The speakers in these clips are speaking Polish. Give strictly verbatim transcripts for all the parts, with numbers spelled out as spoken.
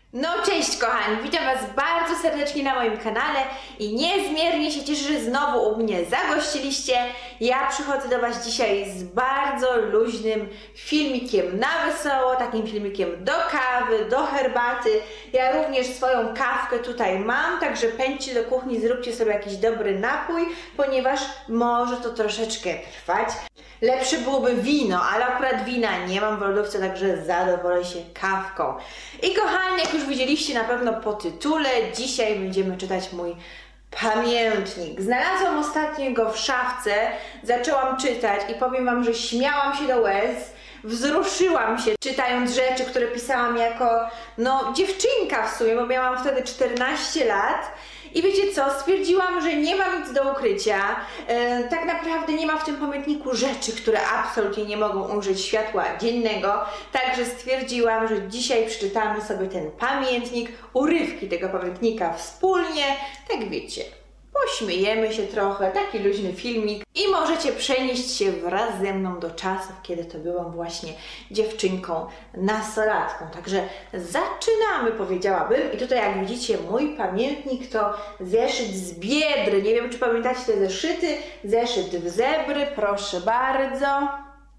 No cześć kochani, witam Was bardzo serdecznie na moim kanale i niezmiernie się cieszę, że znowu u mnie zagościliście. Ja przychodzę do Was dzisiaj z bardzo luźnym filmikiem na wesoło, takim filmikiem do kawy, do herbaty. Ja również swoją kawkę tutaj mam, także pędźcie do kuchni, zróbcie sobie jakiś dobry napój, ponieważ może to troszeczkę trwać. Lepsze byłoby wino, ale akurat wina nie mam w lodówce, także zadowolę się kawką. I kochani, jak już widzieliście na pewno po tytule, dzisiaj będziemy czytać mój pamiętnik. Znalazłam ostatnio go w szafce, zaczęłam czytać i powiem Wam, że śmiałam się do łez, wzruszyłam się czytając rzeczy, które pisałam jako no dziewczynka w sumie, bo miałam wtedy czternaście lat. I wiecie co, stwierdziłam, że nie mam nic do ukrycia, e, tak naprawdę nie ma w tym pamiętniku rzeczy, które absolutnie nie mogą ujrzeć światła dziennego, także stwierdziłam, że dzisiaj przeczytamy sobie ten pamiętnik, urywki tego pamiętnika wspólnie, tak wiecie, pośmiejemy się trochę, taki luźny filmik i możecie przenieść się wraz ze mną do czasów, kiedy to byłam właśnie dziewczynką, nastolatką. Także zaczynamy, powiedziałabym. I tutaj jak widzicie mój pamiętnik to zeszyt z Biedry. Nie wiem, czy pamiętacie te zeszyty. Zeszyt w zebry, proszę bardzo.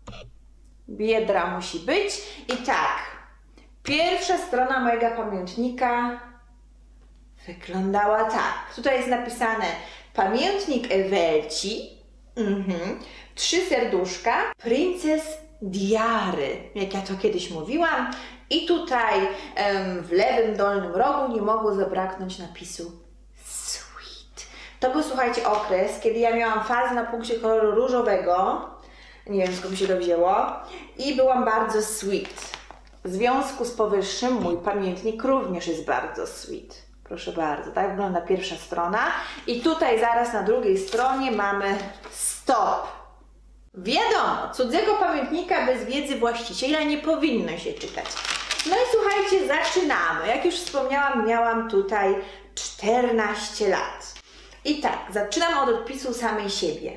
Biedra musi być. I tak, pierwsza strona mojego pamiętnika wyglądała tak. Tutaj jest napisane pamiętnik Ewelci, mhm. trzy serduszka, Princes Diary, jak ja to kiedyś mówiłam. I tutaj em, w lewym dolnym rogu nie mogło zabraknąć napisu Sweet. To był, słuchajcie, okres, kiedy ja miałam fazę na punkcie koloru różowego. Nie wiem, skąd mi się to wzięło. I byłam bardzo sweet. W związku z powyższym mój pamiętnik również jest bardzo sweet. Proszę bardzo, tak wygląda pierwsza strona. I tutaj zaraz na drugiej stronie mamy stop. Wiadomo, cudzego pamiętnika bez wiedzy właściciela nie powinno się czytać. No i słuchajcie, zaczynamy. Jak już wspomniałam, miałam tutaj czternaście lat. I tak, zaczynam od odpisu samej siebie.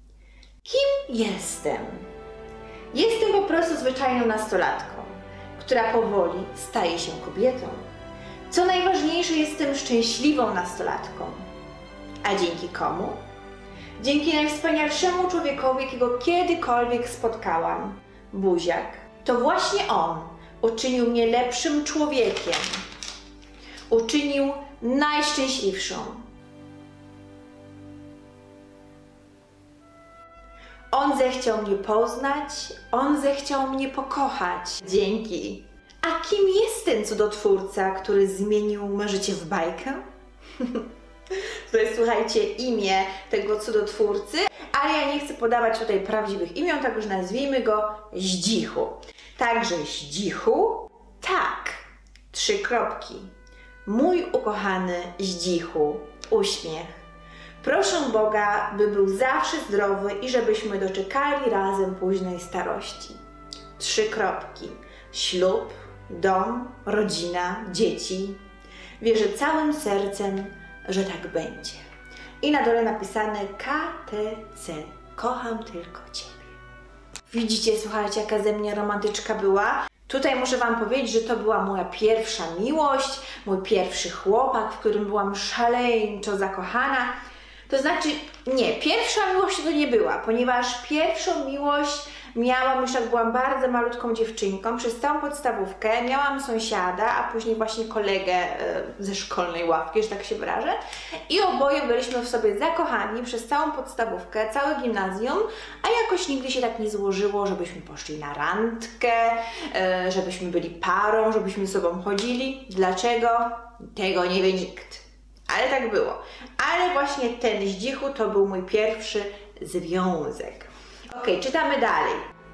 Kim jestem? Jestem po prostu zwyczajną nastolatką, która powoli staje się kobietą. Co najważniejsze, jestem szczęśliwą nastolatką. A dzięki komu? Dzięki najwspanialszemu człowiekowi, jakiego kiedykolwiek spotkałam. Buziak. To właśnie on uczynił mnie lepszym człowiekiem. Uczynił najszczęśliwszą. On zechciał mnie poznać, on zechciał mnie pokochać. Dzięki. A kim jest ten cudotwórca, który zmienił me życie w bajkę? To jest, słuchajcie, imię tego cudotwórcy, ale ja nie chcę podawać tutaj prawdziwych imion, tak już nazwijmy go Zdzichu. Także Zdzichu, tak, trzy kropki. Mój ukochany Zdzichu, uśmiech. Proszę Boga, by był zawsze zdrowy i żebyśmy doczekali razem późnej starości. Trzy kropki. Ślub, dom, rodzina, dzieci. Wierzę całym sercem, że tak będzie. I na dole napisane K T C. Kocham tylko Ciebie. Widzicie, słuchajcie, jaka ze mnie romantyczka była? Tutaj muszę Wam powiedzieć, że to była moja pierwsza miłość, mój pierwszy chłopak, w którym byłam szaleńczo zakochana. To znaczy, nie, pierwsza miłość to nie była, ponieważ pierwszą miłość miałam już jak byłam bardzo malutką dziewczynką, przez całą podstawówkę miałam sąsiada, a później właśnie kolegę e, ze szkolnej ławki, że tak się wyrażę. I oboje byliśmy w sobie zakochani przez całą podstawówkę, całe gimnazjum, a jakoś nigdy się tak nie złożyło, żebyśmy poszli na randkę, e, żebyśmy byli parą, żebyśmy ze sobą chodzili. Dlaczego? Tego nie wie nikt. Ale tak było. Ale właśnie ten Zdzichu to był mój pierwszy związek. Ok, czytamy dalej.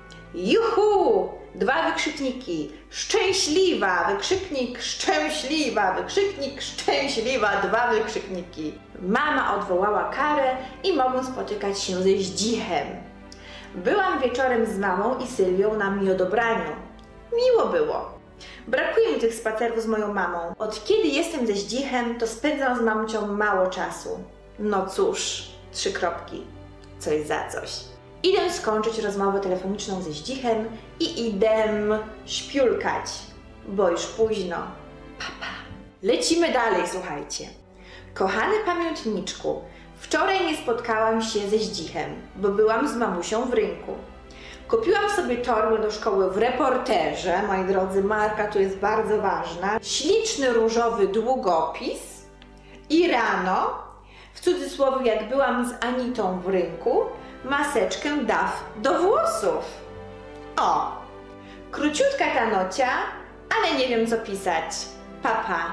Juhu! Dwa wykrzykniki. Szczęśliwa! Wykrzyknik szczęśliwa! Wykrzyknik szczęśliwa! Dwa wykrzykniki. Mama odwołała karę i mogą spotykać się ze Zdzichem. Byłam wieczorem z mamą i Sylwią na miodobraniu. Miło było. Brakuje mi tych spacerów z moją mamą. Od kiedy jestem ze Zdzichem, to spędzam z mamcią mało czasu. No cóż, trzy kropki. Coś za coś. Idę skończyć rozmowę telefoniczną ze Zdzichem i idę śpiulkać, bo już późno. Pa, pa. Lecimy dalej, słuchajcie. Kochany pamiętniczku, wczoraj nie spotkałam się ze Zdzichem, bo byłam z mamusią w rynku. Kupiłam sobie torbę do szkoły w Reporterze, moi drodzy, marka tu jest bardzo ważna, śliczny różowy długopis i rano, w cudzysłowie jak byłam z Anitą w rynku, maseczkę Daf do włosów. O! Króciutka ta nocia, ale nie wiem co pisać. Papa.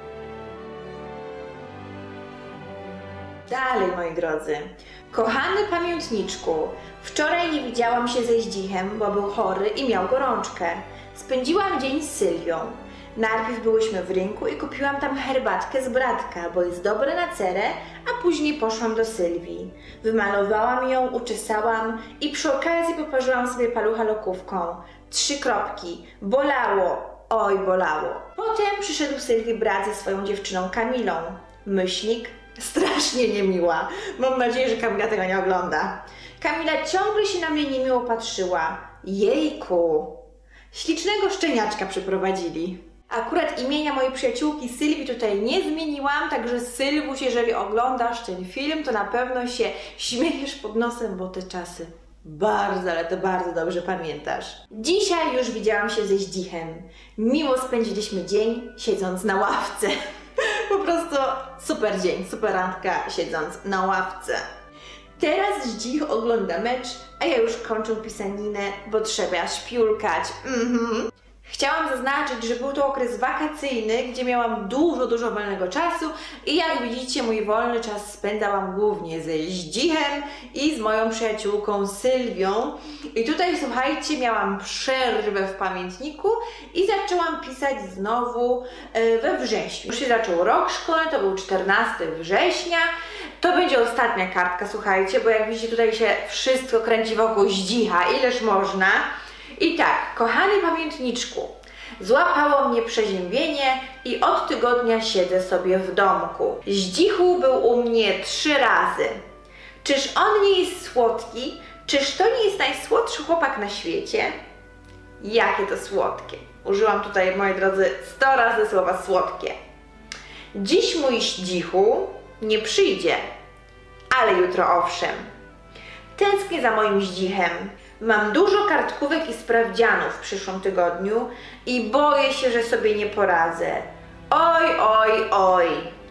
Dalej, moi drodzy. Kochany pamiętniczku, wczoraj nie widziałam się ze Zdzichem, bo był chory i miał gorączkę. Spędziłam dzień z Sylwią. Najpierw byłyśmy w rynku i kupiłam tam herbatkę z Bratka, bo jest dobre na cerę, a później poszłam do Sylwii. Wymalowałam ją, uczesałam i przy okazji poparzyłam sobie palucha lokówką. Trzy kropki. Bolało. Oj, bolało. Potem przyszedł Sylwii brat ze swoją dziewczyną Kamilą. Myślnik. Strasznie niemiła. Mam nadzieję, że Kamila tego nie ogląda. Kamila ciągle się na mnie niemiło patrzyła. Jejku. Ślicznego szczeniaczka przyprowadzili. Akurat imienia mojej przyjaciółki Sylwii tutaj nie zmieniłam, także Sylwuś, jeżeli oglądasz ten film, to na pewno się śmiejesz pod nosem, bo te czasy bardzo, ale to bardzo dobrze pamiętasz. Dzisiaj już widziałam się ze Zdzichem. Miło spędziliśmy dzień, siedząc na ławce. Po prostu super dzień, super randka, siedząc na ławce. Teraz Zdzich ogląda mecz, a ja już kończę pisaninę, bo trzeba śpiulkać. Mhm. Chciałam zaznaczyć, że był to okres wakacyjny, gdzie miałam dużo, dużo wolnego czasu i jak widzicie, mój wolny czas spędzałam głównie ze Zdzichem i z moją przyjaciółką Sylwią. I tutaj, słuchajcie, miałam przerwę w pamiętniku i zaczęłam pisać znowu we wrześniu. Już się zaczął rok szkolny, to był czternastego września. To będzie ostatnia kartka, słuchajcie, bo jak widzicie, tutaj się wszystko kręci wokół Zdzicha, ileż można. I tak, kochany pamiętniczku, złapało mnie przeziębienie i od tygodnia siedzę sobie w domku. Zdzichu był u mnie trzy razy. Czyż on nie jest słodki? Czyż to nie jest najsłodszy chłopak na świecie? Jakie to słodkie. Użyłam tutaj, moi drodzy, sto razy słowa słodkie. Dziś mój Zdzichu nie przyjdzie, ale jutro owszem. Tęsknię za moim Zdzichem. Mam dużo kartkówek i sprawdzianów w przyszłym tygodniu i boję się, że sobie nie poradzę. Oj, oj, oj.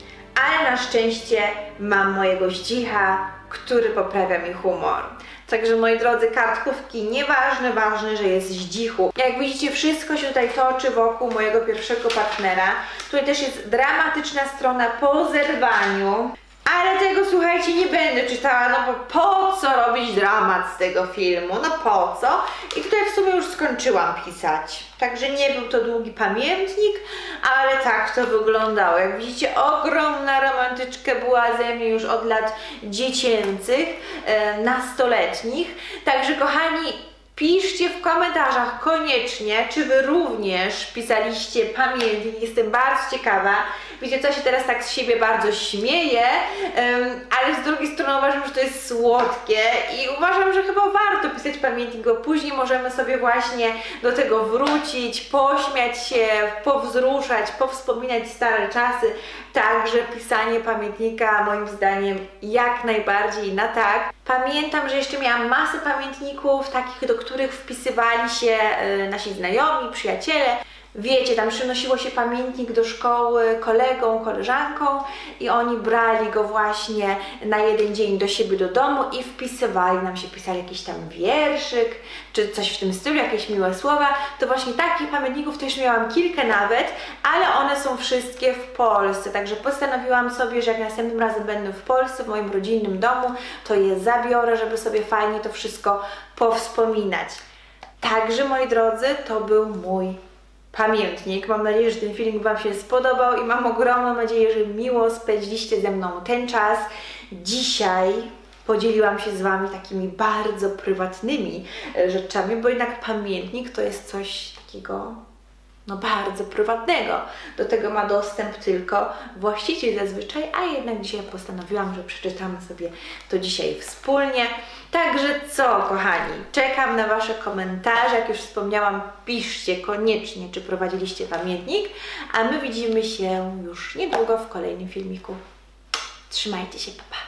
Ale na szczęście mam mojego Zdzicha, który poprawia mi humor. Także, moi drodzy, kartkówki nieważne, ważne, że jest Zdzichu. Jak widzicie, wszystko się tutaj toczy wokół mojego pierwszego partnera. Tutaj też jest dramatyczna strona po zerwaniu. Ale tego, słuchajcie, nie będę czytała, no bo po co robić dramat z tego filmu, no po co? I tutaj w sumie już skończyłam pisać. Także nie był to długi pamiętnik, ale tak to wyglądało. Jak widzicie, ogromna romantyczka była ze mnie już od lat dziecięcych, e, nastoletnich. Także, kochani, piszcie w komentarzach koniecznie, czy wy również pisaliście pamiętnik. Jestem bardzo ciekawa. Wiecie co, się teraz tak z siebie bardzo śmieję, um, ale z drugiej strony uważam, że to jest słodkie i uważam, że chyba warto pisać pamiętnik, bo później możemy sobie właśnie do tego wrócić, pośmiać się, powzruszać, powspominać stare czasy. Także pisanie pamiętnika moim zdaniem jak najbardziej na tak. Pamiętam, że jeszcze miałam masę pamiętników, takich, do których wpisywali się y, nasi znajomi, przyjaciele. Wiecie, tam przynosiło się pamiętnik do szkoły kolegą, koleżanką i oni brali go właśnie na jeden dzień do siebie do domu i wpisywali nam się, pisali jakiś tam wierszyk, czy coś w tym stylu, jakieś miłe słowa. To właśnie takich pamiętników też miałam kilka nawet, ale one są wszystkie w Polsce, także postanowiłam sobie, że jak następnym razem będę w Polsce, w moim rodzinnym domu, to je zabiorę, żeby sobie fajnie to wszystko powspominać. Także, moi drodzy, to był mój pamiętnik. Mam nadzieję, że ten filmik Wam się spodobał i mam ogromną nadzieję, że miło spędziliście ze mną ten czas. Dzisiaj podzieliłam się z Wami takimi bardzo prywatnymi rzeczami, bo jednak pamiętnik to jest coś takiego no bardzo prywatnego. Do tego ma dostęp tylko właściciel zazwyczaj, a jednak dzisiaj postanowiłam, że przeczytamy sobie to dzisiaj wspólnie. Także co, kochani, czekam na Wasze komentarze. Jak już wspomniałam, piszcie koniecznie, czy prowadziliście pamiętnik, a my widzimy się już niedługo w kolejnym filmiku. Trzymajcie się, pa, pa.